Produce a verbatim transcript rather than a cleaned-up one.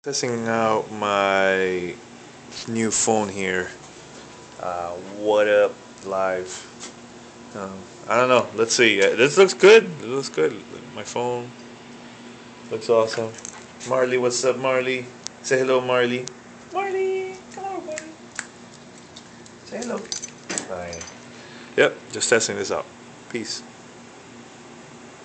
Testing out my new phone here. Uh, what up, live? Um, I don't know. Let's see. Uh, this looks good. It looks good. My phone looks awesome. Marley, what's up, Marley? Say hello, Marley. Marley, come on, Marley. Say hello. Fine. Yep, just testing this out. Peace.